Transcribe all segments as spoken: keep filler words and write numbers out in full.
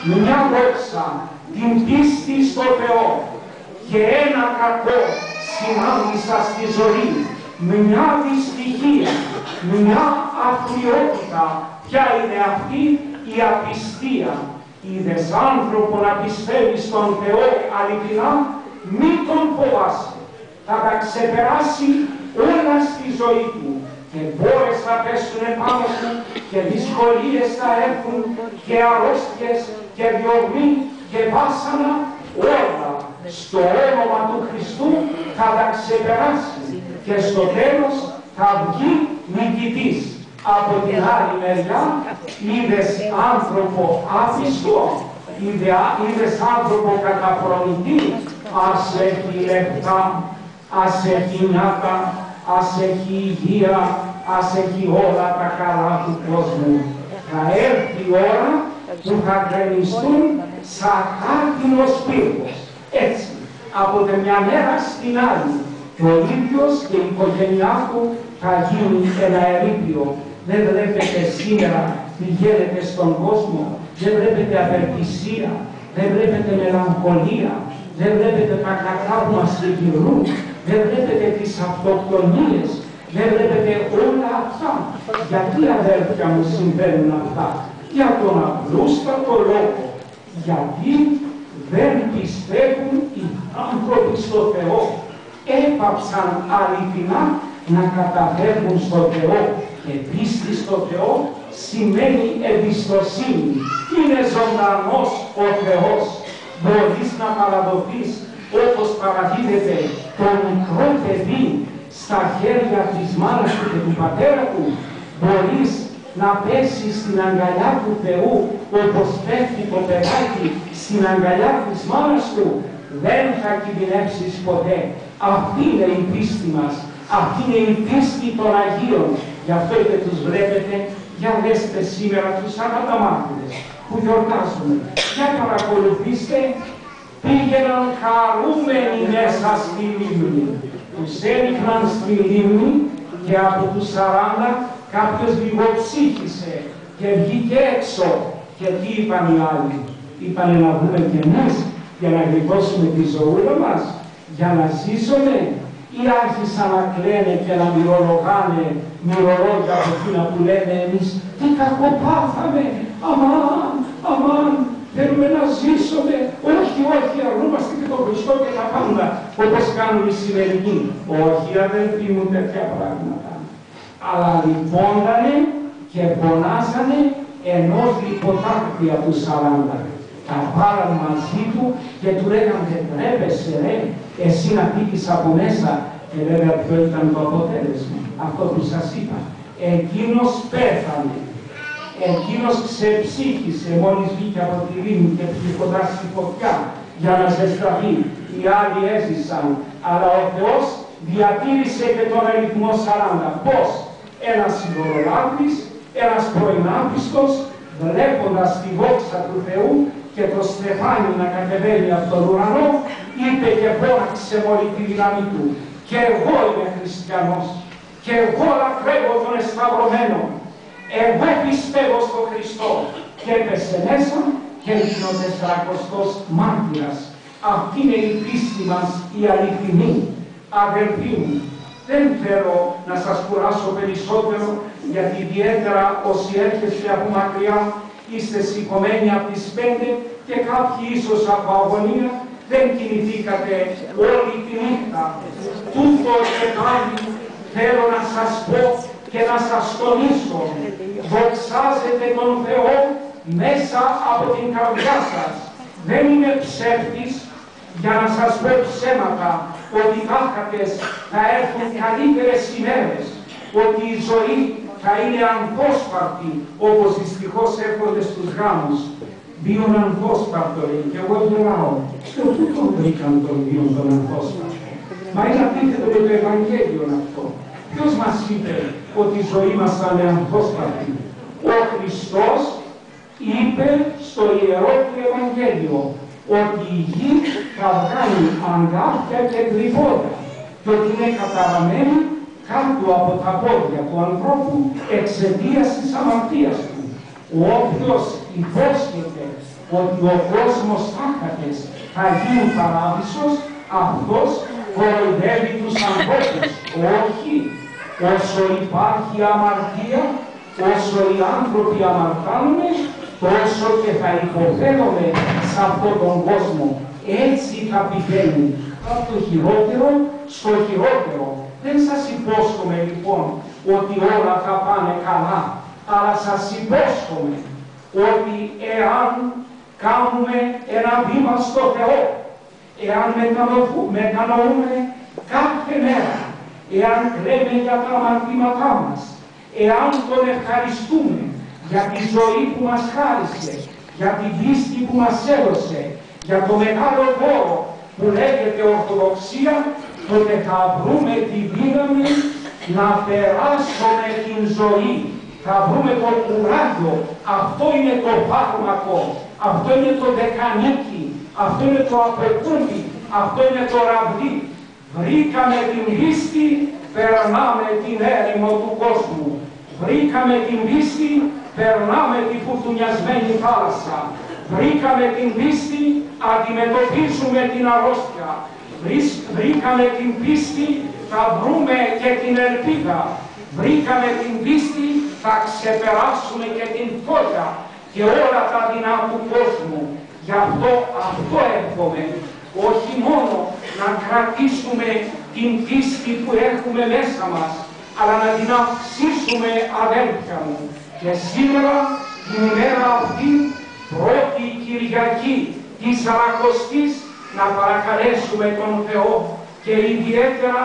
μια δόξα, την πίστη στο Θεό και ένα κακό συνάντησα στη ζωή, μια δυστυχία, μια αθλιότητα. Ποια είναι αυτή? Η απιστία. Είδες άνθρωπο να πιστεύει στον Θεό αληθινά, μη τον φοβάσαι. Θα τα ξεπεράσει όλα στη ζωή του και μπόρες θα πέσουν πάνω του και δυσκολίες θα έρθουν και αρρώστιες και διωγμοί και βάσανα, όλα στο όνομα του Χριστού θα τα ξεπεράσει και στο τέλος θα βγει νικητής. Από την άλλη μεριά είδες άνθρωπο άπιστο, είδες άνθρωπο καταφρονητή, ας έχει λεπτά, ας έχει νιάτα, ας έχει υγεία, ας έχει όλα τα καλά του κόσμου. Θα έρθει η ώρα που θα γκρεμιστούν σαν χάρτινος πύργος. Έτσι, από τη μια μέρα στην άλλη, και ο ίδιος και η οικογένειά του θα γίνει ένα ερείπιο. Δεν βλέπετε σήμερα, πηγαίνετε στον κόσμο, δεν βλέπετε απελπισία, δεν βλέπετε μελαγχολία, δεν βλέπετε τα κακά που μας τριγυρνούν, δεν βλέπετε τις αυτοκτονίες, δεν βλέπετε όλα αυτά. Γιατί, αδέρφια μου, συμβαίνουν αυτά? Για τον απλούστατο λόγο. Γιατί δεν πιστεύουν οι άνθρωποι στο Θεό. Έπαψαν αληθινά να καταφεύγουν στο Θεό. Και πίστη στο Θεό σημαίνει εμπιστοσύνη. Είναι ζωντανός ο Θεός. Μπορείς να παραδοθείς όπως παραδίδεται το μικρό παιδί στα χέρια της μάνας του και του πατέρα του. Μπορείς να πέσεις στην αγκαλιά του Θεού όπως πέφτει το παιδάκι στην αγκαλιά της μάνας του. Δεν θα κινδυνεύσεις ποτέ. Αυτή είναι η πίστη μας. Αυτή είναι η πίστη των Αγίων. Γι' αυτό και τους βλέπετε, για δέστε σήμερα τους Σαββατομάρτυρες που γιορτάζουν. Για παρακολουθήστε, πήγαιναν χαρούμενοι μέσα στη λίμνη. Τους έριχναν στη λίμνη και από τους σαράντα κάποιος λιγοψύχησε και βγήκε έξω. Και τι είπαν οι άλλοι? Είπανε να βγούμε κι εμείς για να γλιτώσουμε τη ζωούλα μας, για να ζήσουμε, ή άρχισαν να κλαίνε και να μυρολογάνε μυρολόγια από εκείνα που λένε εμείς τι κακό πάθαμε, αμάν, αμάν, θέλουμε να ζήσουμε, όχι, όχι, αρνούμαστε και τον Χριστό και τα πάντα, όπως κάνουν οι σημερινοί. Όχι, αδελφοί μου, τέτοια πράγματα. Αλλά λυπώντανε και φωνάζανε ενός λιποτάκτια του σαράντα. Τα πάραν μαζί του και του λέγανε τρέπεσαι ρε, εσύ να πήκεις από μέσα. Και βέβαια ποιο ήταν το αποτέλεσμα? Αυτό που σας είπα. Εκείνος πέθανε. Εκείνος ξεψύχησε μόλις βγήκε από τη λίμνη και πήγε κοντά στη φωτιά για να ζεσταθεί. Οι άλλοι έζησαν. Αλλά ο Θεός διατήρησε και τον αριθμό σαράντα. Πώς? Ένας σιδωρολάτρης, ένας πρωινάπιστος, βλέποντας τη δόξα του Θεού και το στεφάνι να κατεβαίνει από τον ουρανό, είπε και φώναξε με όλη τη δύναμη του. Και εγώ είμαι χριστιανός. Και εγώ λατρεύω τον εσταυρωμένο. Εγώ πιστεύω στον Χριστό. Και έπεσε μέσα και έγινε ο τεσσαρακοστός μάρτυρας. Αυτή είναι η πίστη μας, η αληθινή. Αδελφοί μου, δεν θέλω να σας κουράσω περισσότερο, γιατί ιδιαίτερα όσοι έρχεστε από μακριά, είστε σηκωμένοι από τις πέντε και κάποιοι ίσως από αγωνία δεν κινηθήκατε όλη τη νύχτα. Τούτο και πάλι θέλω να σας πω και να σας τονίσω. Δοξάζετε τον Θεό μέσα από την καρδιά σας. Δεν είμαι ψεύτης για να σας πω ψέματα ότι τάχατες θα έρθουν καλύτερες ημέρες, ότι η ζωή θα είναι ανθόσπαρτη, όπως δυστυχώς έρχονται στους γάμους. Βίον ανθόσπαρτο λέει, και εγώ γελάω. Στο πού τον βρήκαν τον βίον τον ανθόσπαρτο? Μα είναι αντίθετο με το Ευαγγέλιο αυτό. Ποιος μας είπε ότι η ζωή μας θα είναι ανθόσπαρτη? Ο Χριστός είπε στο Ιερό του Ευαγγέλιο ότι η γη θα βγάλει αγκάθια και γλυφόδια και ότι είναι καταραμένη κάτω από τα πόδια του ανθρώπου εξαιτίας της αμαρτίας του. Ο όποιος υπόσχεται ότι ο κόσμος άκατες θα γίνει παράδεισος, αυτός κοροϊδεύει τους ανθρώπους. Όχι, όσο υπάρχει αμαρτία, όσο οι άνθρωποι αμαρτάνουμε, τόσο και θα υποφέρουμε σε αυτόν τον κόσμο. Έτσι θα πηγαίνει από το χειρότερο στο χειρότερο. Δεν σας υπόσχομαι λοιπόν ότι όλα θα πάνε καλά, αλλά σας υπόσχομαι ότι εάν κάνουμε ένα βήμα στο Θεό, εάν μετανοούμε κάθε μέρα, εάν κλαίμε για τα αμαρτήματά μας, εάν τον ευχαριστούμε για τη ζωή που μας χάρισε, για την πίστη που μας έδωσε, για το μεγάλο δώρο που λέγεται Ορθοδοξία, τότε θα βρούμε τη δύναμη να περάσουμε την ζωή. Θα βρούμε το κουράγιο. Αυτό είναι το φάρμακο. Αυτό είναι το δεκανίκι. Αυτό είναι το αποκούμπι. Αυτό είναι το ραβδί. Βρήκαμε την πίστη, περνάμε την έρημο του κόσμου. Βρήκαμε την πίστη, περνάμε τη φουρτουνιασμένη θάλασσα. Βρήκαμε την πίστη, αντιμετωπίζουμε την αρρώστια. Βρήκαμε την πίστη, θα βρούμε και την ελπίδα. Βρήκαμε την πίστη, θα ξεπεράσουμε και την φτώχεια και όλα τα δεινά του κόσμου. Γι' αυτό αυτό εύχομαι. Όχι μόνο να κρατήσουμε την πίστη που έχουμε μέσα μας, αλλά να την αυξήσουμε, αδέλφια μου. Και σήμερα, την ημέρα αυτή, πρώτη Κυριακή της Σαρακοστής, να παρακαλέσουμε τον Θεό και ιδιαίτερα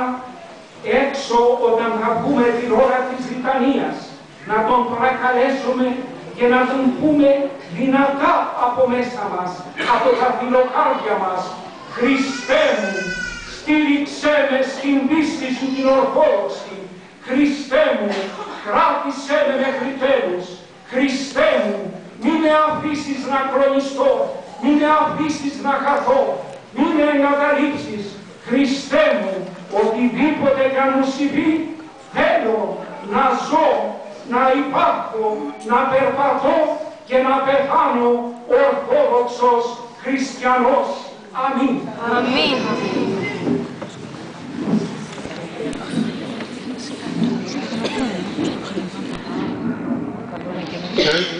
έξω όταν θα πούμε την ώρα της λιτανίας, να τον παρακαλέσουμε και να τον πούμε δυνατά από μέσα μας, από τα φιλοκάρδια μας: Χριστέ μου, στήριξέ με στην πίστη σου την ορθόδοξη. Χριστέ μου, κράτησέ με μέχρι τέλους. Χριστέ μου, μη με αφήσεις να κρονιστώ, μη με αφήσεις να χαθώ, μη με εγκαταλείψεις. Χριστέ μου, οτιδήποτε κι αν μου συμβεί, θέλω να ζω, να υπάρχω, να περπατώ και να πεθάνω ορθόδοξος χριστιανός. Αμήν. Αμήν. Okay.